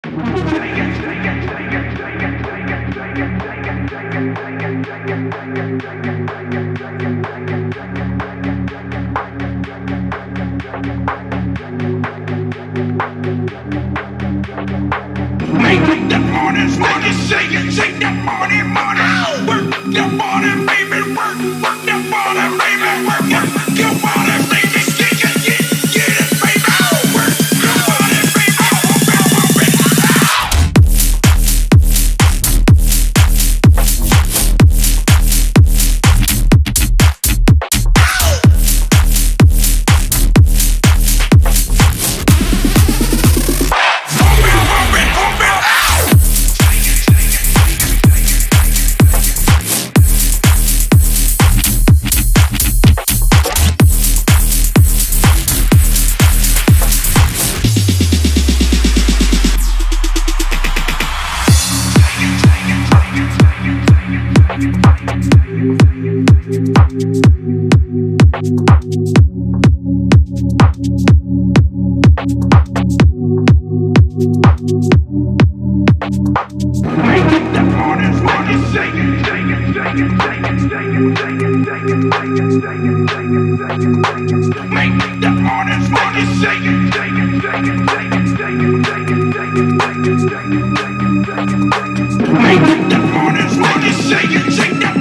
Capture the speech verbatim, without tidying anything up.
Make that morning, start to shake it, shake that morning, morning. Work that morning, baby, work, work that morning, baby, work, work your morning, baby, get it, get it, get it, baby. Work your morning, baby, Make that morning, shake it, shake it, shake that